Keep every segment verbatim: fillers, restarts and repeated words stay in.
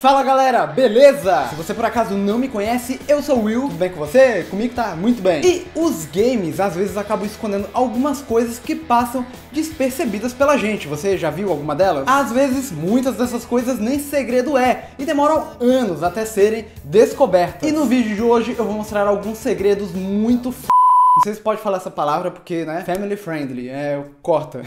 Fala galera, beleza? Se você por acaso não me conhece, eu sou o Will, tudo bem com você? Comigo tá muito bem. E os games às vezes acabam escondendo algumas coisas que passam despercebidas pela gente. Você já viu alguma delas? Às vezes, muitas dessas coisas nem segredo é e demoram anos até serem descobertas. E no vídeo de hoje eu vou mostrar alguns segredos muito f... Não sei se pode falar essa palavra porque, né, family friendly, é, corta.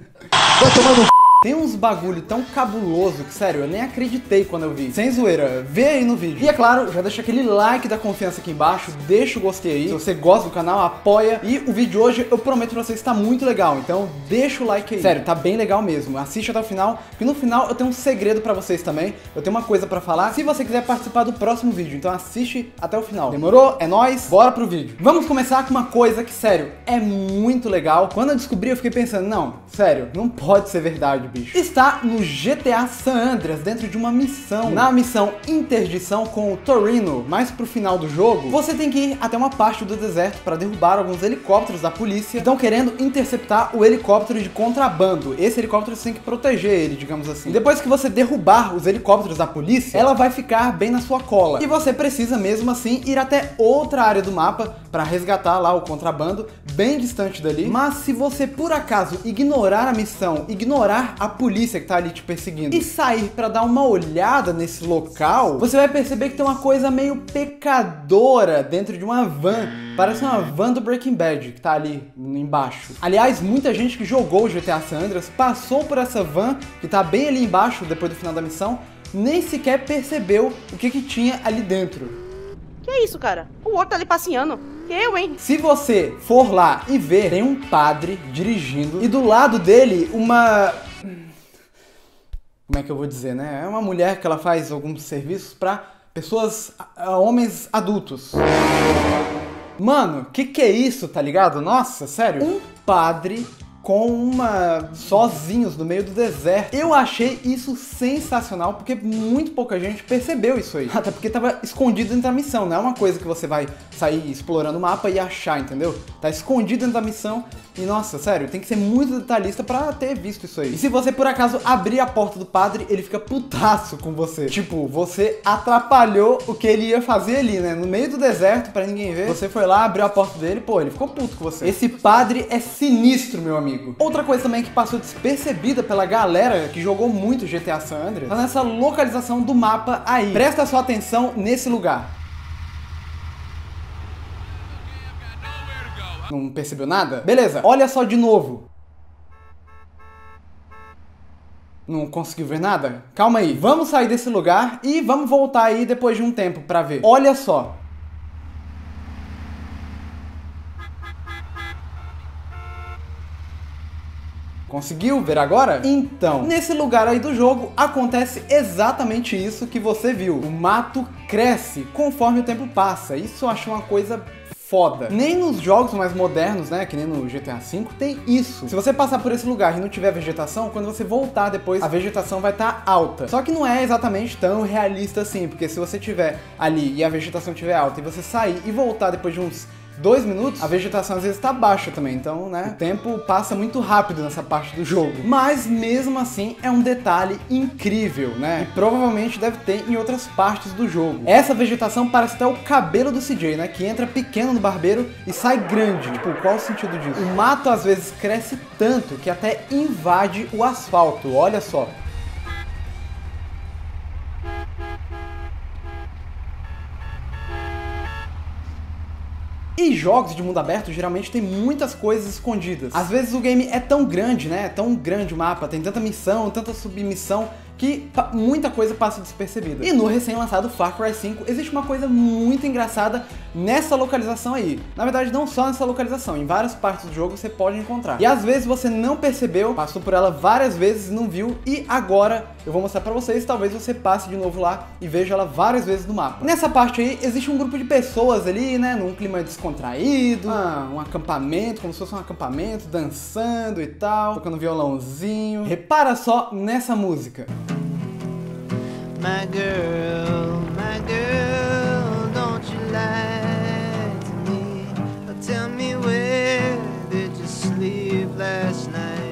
Vai tomando f... Tem uns bagulho tão cabuloso que, sério, eu nem acreditei quando eu vi. Sem zoeira, vê aí no vídeo. E é claro, já deixa aquele like da confiança aqui embaixo, deixa o gostei aí. Se você gosta do canal, apoia. E o vídeo de hoje, eu prometo pra vocês, tá muito legal. Então, deixa o like aí. Sério, tá bem legal mesmo. Assiste até o final, porque no final eu tenho um segredo pra vocês também. Eu tenho uma coisa pra falar. Se você quiser participar do próximo vídeo, então assiste até o final. Demorou? É nóis? Bora pro vídeo. Vamos começar com uma coisa que, sério, é muito legal. Quando eu descobri, eu fiquei pensando, não, sério, não pode ser verdade, bicho. Está no G T A San Andreas, dentro de uma missão. Na missão Interdição com o Torino, mais pro final do jogo, você tem que ir até uma parte do deserto para derrubar alguns helicópteros da polícia que estão querendo interceptar o helicóptero de contrabando. Esse helicóptero você tem que proteger ele, digamos assim. E depois que você derrubar os helicópteros da polícia, ela vai ficar bem na sua cola. E você precisa mesmo assim ir até outra área do mapa para resgatar lá o contrabando, bem distante dali. Mas se você por acaso ignorar a missão, ignorar a polícia que tá ali te perseguindo e sair pra dar uma olhada nesse local, você vai perceber que tem uma coisa meio pecadora dentro de uma van. Parece uma van do Breaking Bad que tá ali embaixo. Aliás, muita gente que jogou o G T A San Andreas passou por essa van que tá bem ali embaixo depois do final da missão, nem sequer percebeu o que que tinha ali dentro. Que é isso, cara? O outro tá ali passeando. Que eu, hein? Se você for lá e ver, tem um padre dirigindo e do lado dele uma... Como é que eu vou dizer, né? É uma mulher que ela faz alguns serviços pra pessoas, homens adultos. Mano, que que é isso, tá ligado? Nossa, sério? Um padre com uma... sozinhos no meio do deserto. Eu achei isso sensacional, porque muito pouca gente percebeu isso aí. Até porque tava escondido dentro da missão, não é uma coisa que você vai sair explorando o mapa e achar, entendeu? Tá escondido dentro da missão e, nossa, sério, tem que ser muito detalhista pra ter visto isso aí. E se você, por acaso, abrir a porta do padre, ele fica putaço com você. Tipo, você atrapalhou o que ele ia fazer ali, né? No meio do deserto, pra ninguém ver. Você foi lá, abriu a porta dele, pô, ele ficou puto com você. Esse padre é sinistro, meu amigo. Outra coisa também que passou despercebida pela galera que jogou muito G T A San Andreas tá nessa localização do mapa aí. Presta sua atenção nesse lugar. Não percebeu nada? Beleza, olha só de novo. Não conseguiu ver nada? Calma aí, vamos sair desse lugar e vamos voltar aí depois de um tempo pra ver. Olha só. Conseguiu ver agora? Então, nesse lugar aí do jogo acontece exatamente isso que você viu. O mato cresce conforme o tempo passa. Isso eu acho uma coisa foda. Nem nos jogos mais modernos, né, que nem no G T A cinco, tem isso. Se você passar por esse lugar e não tiver vegetação, quando você voltar depois, a vegetação vai estar alta. Só que não é exatamente tão realista assim, porque se você tiver ali e a vegetação estiver alta e você sair e voltar depois de uns dois minutos, a vegetação às vezes tá baixa também, então, né, o tempo passa muito rápido nessa parte do jogo. Mas mesmo assim é um detalhe incrível, né, e provavelmente deve ter em outras partes do jogo. Essa vegetação parece até o cabelo do C J, né, que entra pequeno no barbeiro e sai grande. Tipo, qual o sentido disso? O mato às vezes cresce tanto que até invade o asfalto, olha só. E jogos de mundo aberto geralmente tem muitas coisas escondidas. Às vezes o game é tão grande, né? É tão grande o mapa, tem tanta missão, tanta submissão, que muita coisa passa despercebida. E no recém-lançado Far Cry cinco existe uma coisa muito engraçada nessa localização aí. Na verdade, não só nessa localização, em várias partes do jogo você pode encontrar. E às vezes você não percebeu, passou por ela várias vezes e não viu, e agora eu vou mostrar pra vocês, talvez você passe de novo lá e veja ela várias vezes no mapa. Nessa parte aí, existe um grupo de pessoas ali, né, num clima descontraído, ah, um acampamento, como se fosse um acampamento, dançando e tal, tocando violãozinho. Repara só nessa música. My girl, my girl, don't you lie to me, or tell me where did you sleep last night.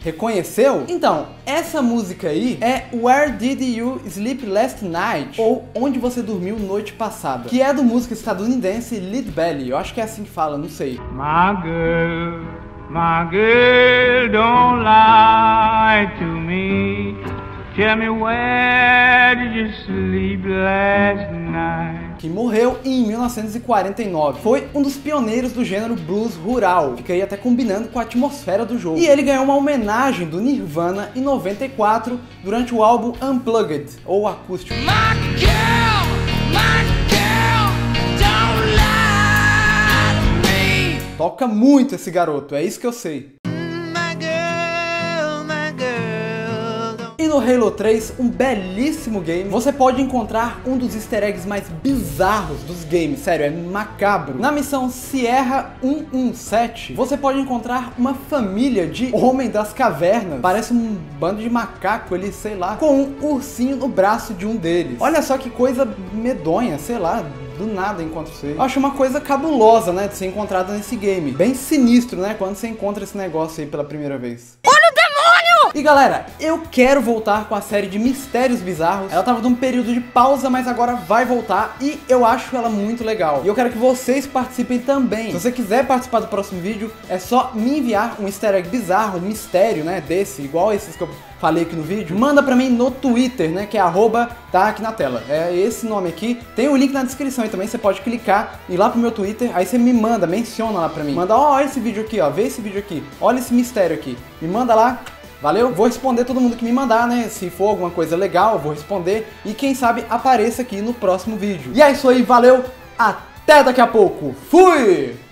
Reconheceu? Então, essa música aí é Where Did You Sleep Last Night? Ou Onde Você Dormiu Noite Passada, que é do músico estadunidense Lead Belly. Eu acho que é assim que fala, não sei. My girl, my girl, don't lie to me. Tell me where did you sleep last night? Que morreu em mil novecentos e quarenta e nove. Foi um dos pioneiros do gênero blues rural. Fica aí até combinando com a atmosfera do jogo. E ele ganhou uma homenagem do Nirvana em noventa e quatro durante o álbum Unplugged, ou acústico. My girl, my girl, don't lie to me. Toca muito esse garoto, é isso que eu sei. My girl, my girl, don't... E no Halo três, um belíssimo game, você pode encontrar um dos easter eggs mais bizarros dos games, sério, é macabro. Na missão Sierra cento e dezessete, você pode encontrar uma família de Homem das Cavernas, parece um bando de macaco ali, sei lá, com um ursinho no braço de um deles. Olha só que coisa medonha, sei lá, do nada encontro isso aí. Eu acho uma coisa cabulosa, né, de ser encontrada nesse game. Bem sinistro, né, quando você encontra esse negócio aí pela primeira vez. Olha o demônio! E galera, eu quero voltar com a série de Mistérios Bizarros. Ela tava num período de pausa, mas agora vai voltar e eu acho ela muito legal. E eu quero que vocês participem também. Se você quiser participar do próximo vídeo, é só me enviar um easter egg bizarro, um mistério, né, desse, igual esses que eu falei aqui no vídeo. Manda pra mim no Twitter, né, que é arroba, tá aqui na tela. É esse nome aqui. Tem o link na descrição e também você pode clicar e ir lá pro meu Twitter, aí você me manda, menciona lá pra mim. Manda, ó, olha esse vídeo aqui, ó, vê esse vídeo aqui. Olha esse mistério aqui. Me manda lá. Valeu? Vou responder todo mundo que me mandar, né? Se for alguma coisa legal, eu vou responder. E quem sabe apareça aqui no próximo vídeo. E é isso aí, valeu! Até daqui a pouco! Fui!